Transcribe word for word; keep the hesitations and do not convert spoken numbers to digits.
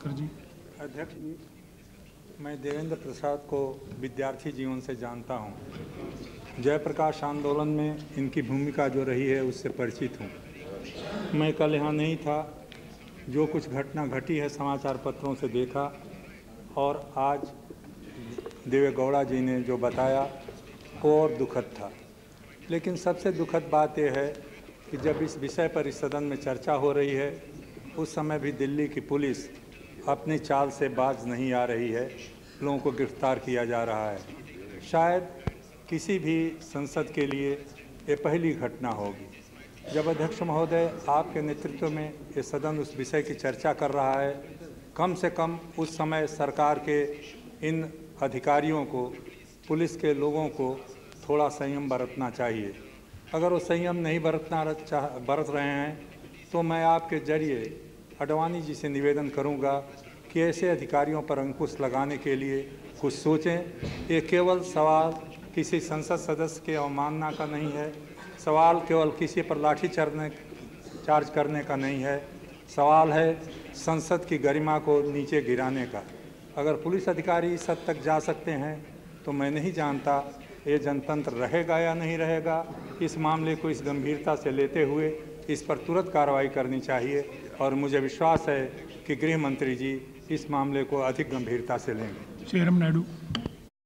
सावरकर जी। अध्यक्ष, मैं देवेंद्र प्रसाद को विद्यार्थी जीवन से जानता हूं। जयप्रकाश आंदोलन में इनकी भूमिका जो रही है उससे परिचित हूं। मैं कल यहाँ नहीं था। जो कुछ घटना घटी है समाचार पत्रों से देखा और आज देवेगौड़ा जी ने जो बताया वो और दुखद था। लेकिन सबसे दुखद बात यह है कि जब इस विषय पर इस सदन में चर्चा हो रही है उस समय भी दिल्ली की पुलिस अपनी चाल से बाज नहीं आ रही है, लोगों को गिरफ्तार किया जा रहा है। शायद किसी भी संसद के लिए ये पहली घटना होगी। जब अध्यक्ष महोदय आपके नेतृत्व में ये सदन उस विषय की चर्चा कर रहा है, कम से कम उस समय सरकार के इन अधिकारियों को, पुलिस के लोगों को थोड़ा संयम बरतना चाहिए। अगर वो संयम नहीं बरतना बरत रहे हैं तो मैं आपके जरिए आडवाणी जी से निवेदन करूंगा कि ऐसे अधिकारियों पर अंकुश लगाने के लिए कुछ सोचें। ये केवल सवाल किसी संसद सदस्य के अवमानना का नहीं है, सवाल केवल किसी पर लाठी चढ़ने चार्ज करने का नहीं है, सवाल है संसद की गरिमा को नीचे गिराने का। अगर पुलिस अधिकारी इस हद तक जा सकते हैं तो मैं नहीं जानता ये जनतंत्र रहेगा या नहीं रहेगा। इस मामले को इस गंभीरता से लेते हुए इस पर तुरंत कार्रवाई करनी चाहिए और मुझे विश्वास है कि गृह मंत्री जी इस मामले को अधिक गंभीरता से लेंगे। चेयरमैन नायडू।